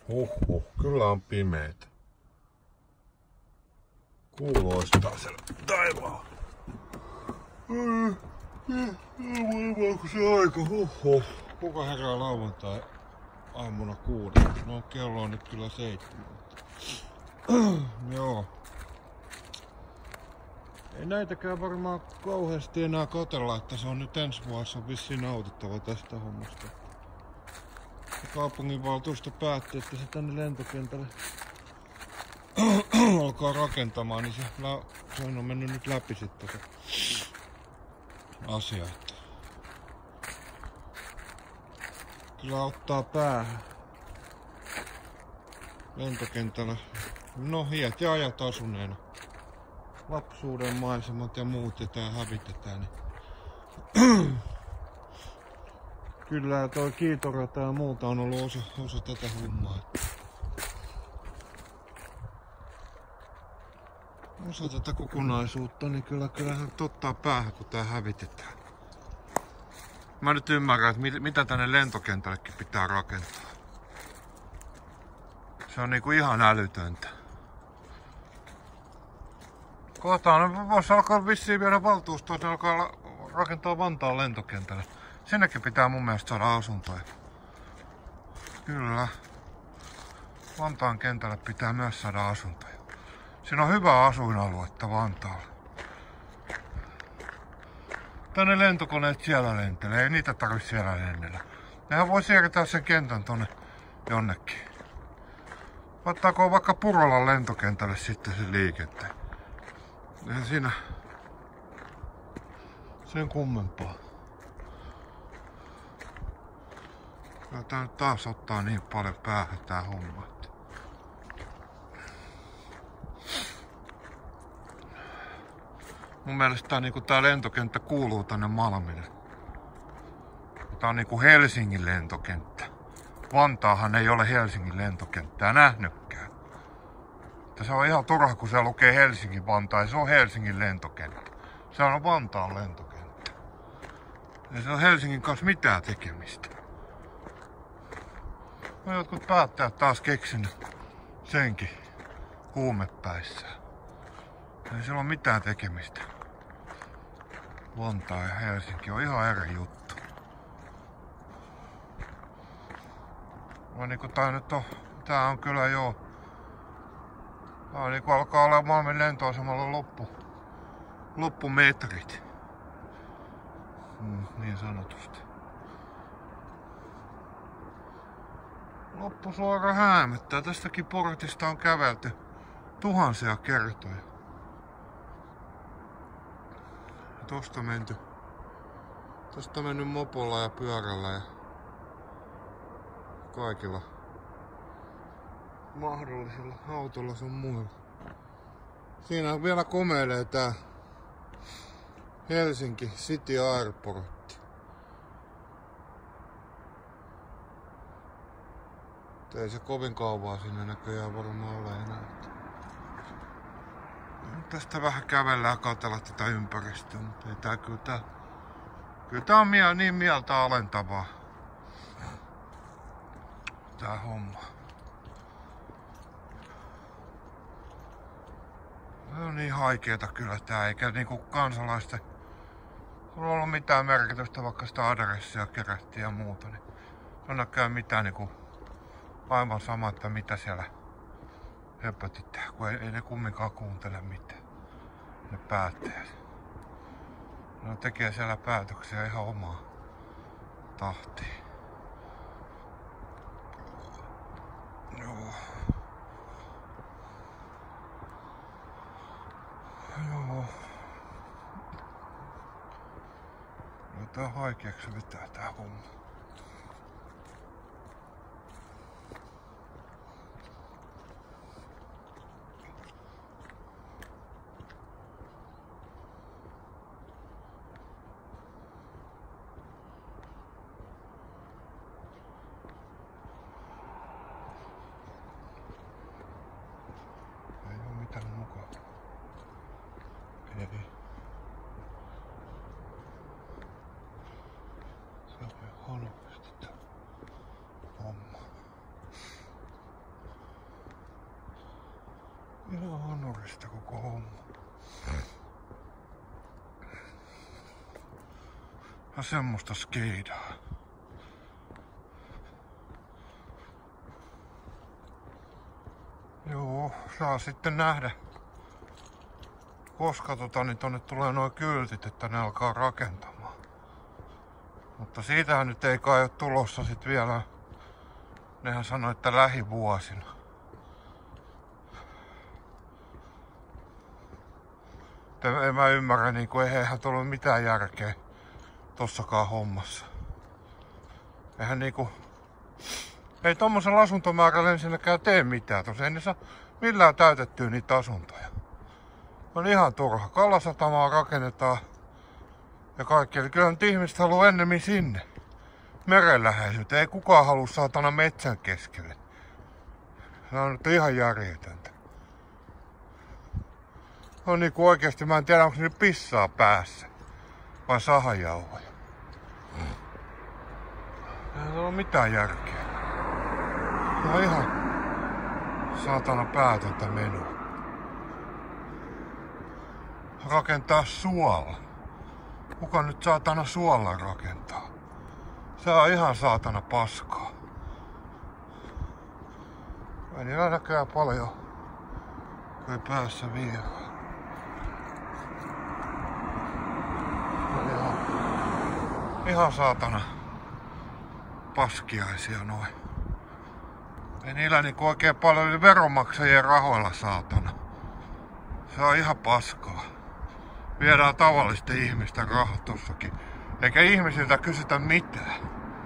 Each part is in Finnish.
Kyllä on pimeet. Kuu loistaa siellä taivaalla. Kun se aika, Kuka herää lauantai aamuna 6? No kello on nyt kyllä 7. Joo. Ei näitäkään varmaan kauheasti enää katsella, että se on nyt ensi vuonna vissiin nautittava tästä hommasta. Kaupunginvaltuusto päätti, että se tänne lentokentälle alkaa rakentamaan, niin se on mennyt nyt läpi sitten se asia. Että kyllä ottaa päähän lentokentällä. No hiet ja ajat asuneena. Lapsuuden maisemat ja muut ja tää hävitetään. Niin kyllä toi kiitorata ja muuta on ollut osa tätä hommaa. Osa tätä kokonaisuutta, niin kyllä se ottaa päähän, kun tää hävitetään. Mä nyt ymmärrän, että mitä tänne lentokentällekin pitää rakentaa. Se on niinku ihan älytöntä. Kohtaan voisi alkaa vissiin vielä valtuustoa, että alkaa rakentaa Vantaan lentokentälle. Sinnekin pitää mun mielestä saada asuntoja. Kyllä. Vantaan kentälle pitää myös saada asuntoja. Siinä on hyvää asuinaluetta Vantaalla. Tänne lentokoneet siellä lentelee, ei niitä tarvitse siellä lennellä. Nehän voi siirtää sen kentän tonne jonnekin. Ottaako vaikka Purolan lentokentälle sitten sen liikenteen? Eihän siinä sen kummempaa. Kyllä tää nyt taas ottaa niin paljon päähän tää homma. Mun mielestä tää lentokenttä kuuluu tänne Malmille. Tää on niinku Helsingin lentokenttä. Vantaahan ei ole Helsingin lentokenttää nähnytkään. Se on ihan turha, kun se lukee Helsingin-Vantaa, ja se on Helsingin lentokenttä. Se on Vantaan lentokenttä. Ei se on Helsingin kanssa mitään tekemistä. No jotkut päättäjät taas keksinyt senkin huumepäissään. Ei sillä ole mitään tekemistä. Vantaa ja Helsinki on ihan eri juttu. No niinku tää on kyllä jo. Tää niinku alkaa olla Malmin lentoasemalla loppumetrit. Niin sanotusti. Loppusuora häämöttää. Tästäkin portista on kävelty tuhansia kertoja. Tosta mennyt mopolla ja pyörällä ja kaikilla mahdollisilla autolla sun muilla. Siinä on vielä komeilee tää Helsinki City Airport. Ei se kovin kauan sinne näköjään varmaan ole enää. Tästä vähän kävellään ja katsella tätä ympäristöä, mutta ei kyllä tää on niin mieltä alentavaa. Tää homma. Se on niin haikeeta kyllä tää, eikä niinku kansalaisten ole ollut mitään merkitystä, vaikka sitä adressia kerättiin ja muuta. Niin se on näköjään mitään niinku aivan sama, että mitä siellä höpötitään, kun ei ne kumminkaan kuuntele mitään. Ne päättäjät. Ne tekee siellä päätöksiä ihan omaa tahtiin. Joo. No tää on haikeaksi vetää tää homma. Eli se on Ihan hanurista koko homma. Ja semmoista skeidaa. Joo, saa sitten nähdä, koska niin tonne tulee nuo kyltit, että ne alkaa rakentamaan. Mutta siitähän nyt ei kai ole tulossa sit vielä. Nehän sanoi, että lähivuosina. En mä ymmärrä, niinku eihän tullut mitään järkeä tossakaan hommassa. Eihän niinku... Ei tommosella asuntomäärällä ensinnäkään tee mitään. Tossa ei ne saa millään täytettyä niitä asuntoja. On ihan turha. Kallasatamaa rakennetaan ja kaikki. Eli kyllä nyt ihmiset haluaa ennemmin sinne. Merenläheisyyteen. Ei kukaan halua saatana metsän keskelle. Se on nyt ihan järjetöntä. On niinku oikeesti, mä en tiedä onko ne pissaa päässä. Vai sahajauhoja. Ei ole mitään järkeä. Se on ihan saatana päätöntä menoa. Rakentaa suolla. Kuka nyt saatana suolla rakentaa? Se on ihan saatana paskaa. Ei niillä näköjään paljon kyllä päässä vielä. Ihan saatana paskiaisia noin. Ei niillä niinku oikein paljon veronmaksajien rahoilla saatana. Se on ihan paskaa. Viedään tavallisten ihmisten rahat tossakin. Eikä ihmisiltä kysytä mitään.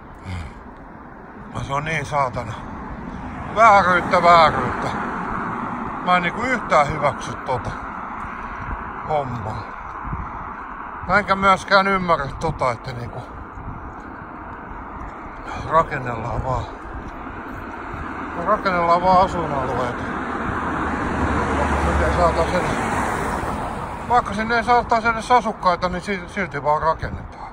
Se on niin saatana. Vääryyttä. Mä en niinku yhtään hyväksy tota hommaa. Mä enkä myöskään ymmärrä tota, että niinku rakennellaan vaan asuinalueita. Vaikka sinne ei saataisi edes asukkaita, niin silti vaan rakennetaan.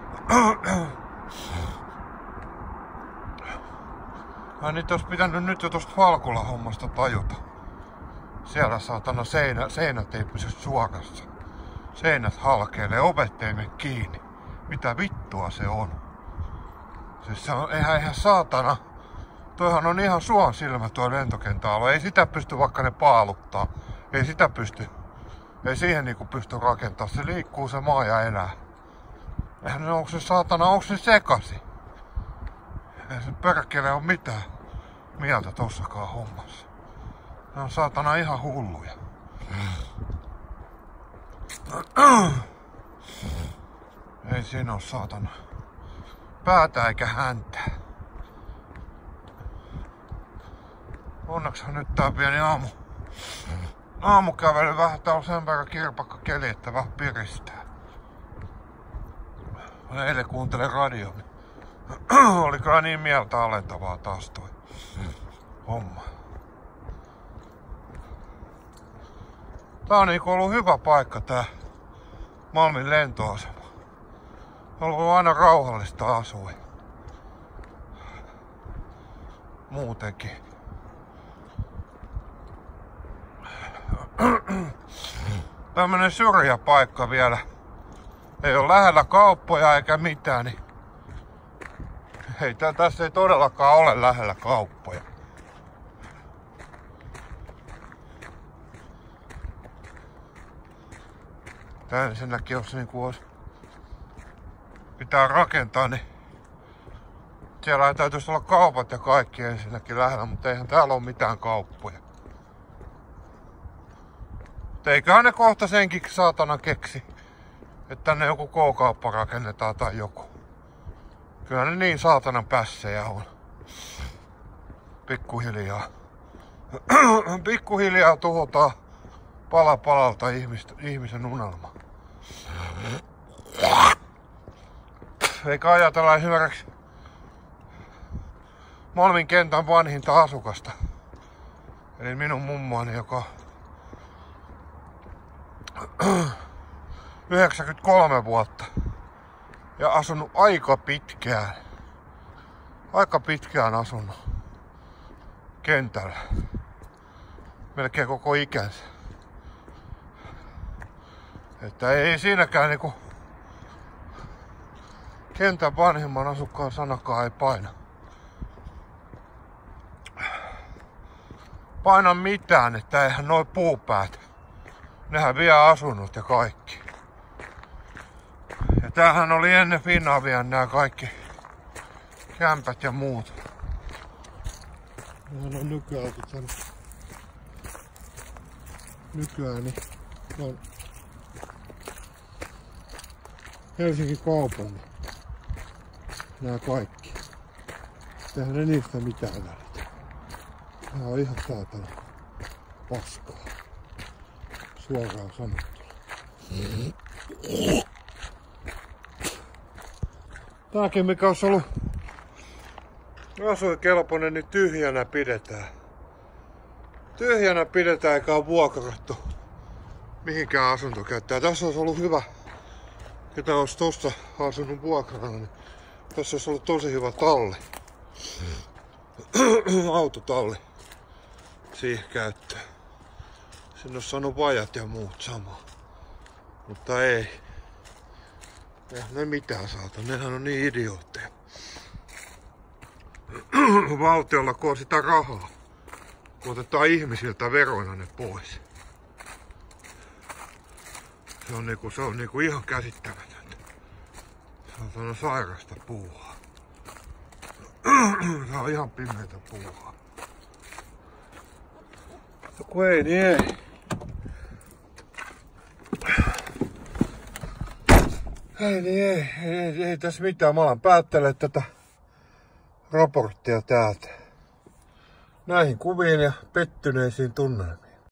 Niitä olisi pitänyt nyt jo tosta Falkula-hommasta tajuta. Siellä saatana seinät ei pysy suorassa. Seinät halkeilee, ovet ei mene kiinni. Mitä vittua se on? Siis se on eihän saatana. Toihan on ihan suon silmä tuo lentokenttäalue. Ei sitä pysty vaikka ne paaluttaa. Ei sitä pysty. Ei siihen niinku pysty rakentaa. Se liikkuu se maa ja elää. Eihän ne onko se saatana, onko se sekasi? Ei se perkele ole mitään mieltä tossakaan hommassa. Ne on saatana ihan hulluja. Ei siinä oo saatana päätä eikä häntä. Onneksi nyt tää pieni aamukävely vähän täällä on sen verran kirpakka keli, että vähän piristää. Eilen kuuntelin radio. Oli kyllä niin mieltä alentavaa taas toi homma. Tää on niinku ollut hyvä paikka tää Malmin lentoasema. On ollut aina rauhallista asua. Muutenkin. Tämmönen syrjäpaikka vielä. Ei ole lähellä kauppoja eikä mitään, niin tässä ei todellakaan ole lähellä kauppoja. Tää ensinnäkin jos niinku pitää rakentaa, niin siellä ei täytyisi olla kaupat ja kaikki ensinnäkin lähellä, mutta eihän täällä ole mitään kauppoja. Eiköhän ne kohta senkin saatana keksi, että tänne joku K-kauppa rakennetaan tai joku. Kyllä ne niin saatanan pässejä on. Pikkuhiljaa tuhotaan pala palalta ihmisen unelma. Eikä ajatella esimerkiksi Malmin kentän vanhinta asukasta. Eli minun mummoani, joka 93 vuotta ja asunut aika pitkään asunut kentällä. melkein koko ikänsä. Että ei siinäkään niinku kentän vanhimman asukkaan sanakaan ei paina mitään, että eihän noi puupäät, nehän vie asunnot ja kaikki. Ja tämähän oli ennen Finavian nämä kaikki kämpät ja muut. Nehän on nykyään niin on Helsingin kaupungin. Nää kaikki. Eihän ne niistä mitään välitä. Nää on ihan saatana paskaa. Suoraan sanottuna. Tääkin mikä olisi ollut asuinkelpoinen, niin tyhjänä pidetään. Tyhjänä pidetään eikä ole vuokrattu mihinkään asuntokäyttäjään. Tässä olisi ollut hyvä, ketä olisi tossa asunut vuokralla, niin tässä olisi ollut tosi hyvä talli. Autotalli siihen käyttöön. Sinne olisi saanut vajat ja muut samaa. Mutta ei. Eihän ne mitään saata, nehän on niin idiootteja. Valtiolla kun on sitä rahaa, kun otetaan ihmisiltä veroina ne pois. Se on niinku ihan käsittämätöntä. Se on sairasta puuhaa. Se on ihan pimeätä puuhaa. No kun ei, niin ei. Ei tässä mitään. Mä alan päättelemään tätä raporttia täältä. Näihin kuviin ja pettyneisiin tunnelmiin.